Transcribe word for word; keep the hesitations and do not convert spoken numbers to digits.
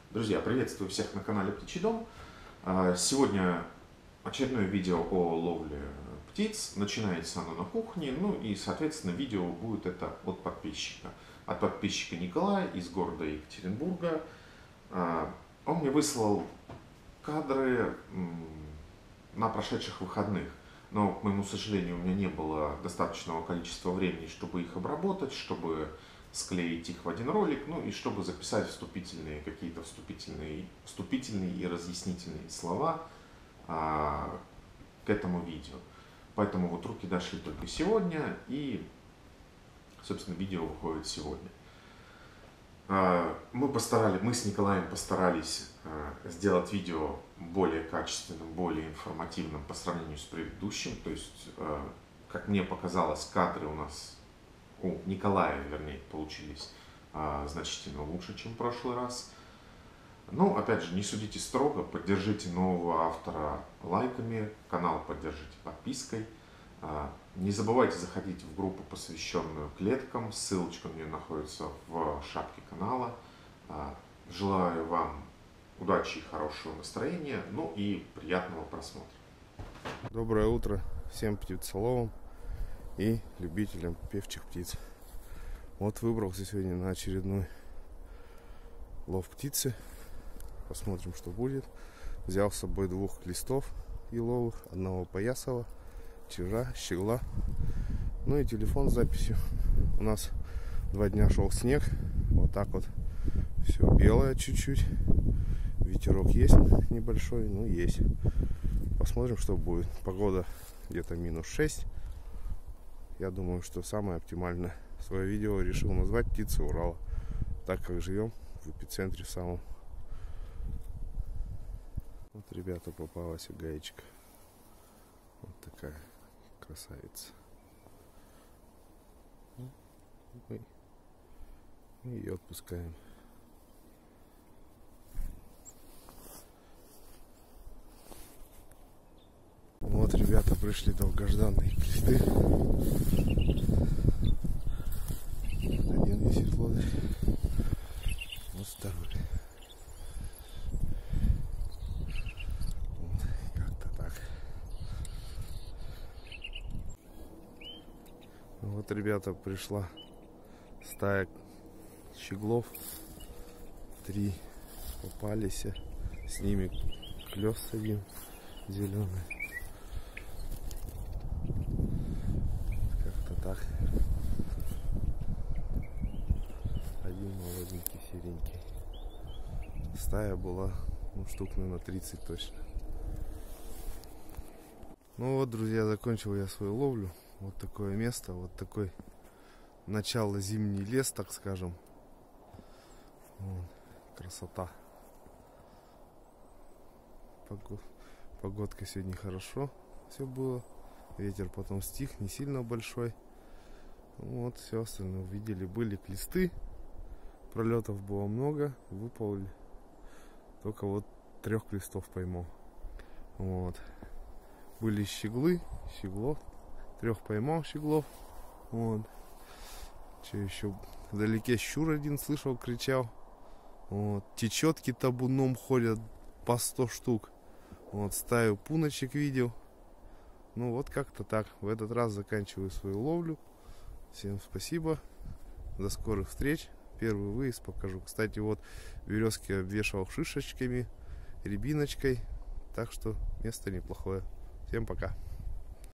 Друзья, приветствую всех на канале Птичий Дом. А, Сегодня очередное видео о ловле птиц. Начинается оно на кухне, ну и, соответственно, видео будет это от подписчика. От подписчика Николая из города Екатеринбурга. А, Он мне выслал кадры м, на прошедших выходных. Но, к моему сожалению, у меня не было достаточного количества времени, чтобы их обработать, чтобы склеить их в один ролик, ну и чтобы записать вступительные какие-то вступительные, вступительные и разъяснительные слова а, к этому видео. Поэтому вот руки дошли только сегодня, и, собственно, видео выходит сегодня. А, мы постарались, мы с Николаем постарались а, сделать видео более качественным, более информативным по сравнению с предыдущим. То есть, а, как мне показалось, кадры у нас у Николая, вернее, получились а, значительно лучше, чем в прошлый раз. Ну, опять же, не судите строго, поддержите нового автора лайками, канал поддержите подпиской. А, не забывайте заходить в группу, посвященную клеткам, ссылочка на нее находится в шапке канала. А, желаю вам удачи и хорошего настроения, ну и приятного просмотра. Доброе утро всем птицеловам и любителям певчих птиц. Вот выбрался сегодня на очередной лов птицы. Посмотрим, что будет. Взял с собой двух листов еловых, одного поясового, чижа, щегла, ну и телефон с записью. У нас два дня шел снег, вот так вот все белое чуть-чуть, ветерок есть небольшой, ну есть. Посмотрим, что будет. Погода где-то минус шесть. Я думаю, что самое оптимальное свое видео решил назвать «Птицы Урала», так как живем в эпицентре самом. Вот, ребята, попалась гаечка. Вот такая красавица. Мы ее отпускаем. Вот, ребята, пришли долгожданные клесты. Один висит лодырь. Вот второй. Вот, как-то так. Вот, ребята, пришла стая щеглов. Три попались. С ними клёс один зеленый. Так. Один молоденький, серенький. Стая была, ну, штук, наверное, тридцать точно. Ну вот, друзья, закончил я свою ловлю. Вот такое место, вот такой начало зимний лес, так скажем. Вот. Красота. Погодка сегодня хорошо все было. Ветер потом стих, не сильно большой. Вот, все остальное увидели. Были клесты, пролетов было много, выплыли. Только вот трех клестов поймал. Вот. Были щеглы, щеглов. Трех поймал щеглов. Вот. Че еще? Вдалеке щур один слышал, кричал. Вот. Течетки табуном ходят по сто штук. Вот, стаю пуночек видел. Ну вот как-то так. В этот раз заканчиваю свою ловлю. Всем спасибо. До скорых встреч. Первый выезд покажу. Кстати, вот березки обвешивал шишечками, рябиночкой. Так что место неплохое. Всем пока.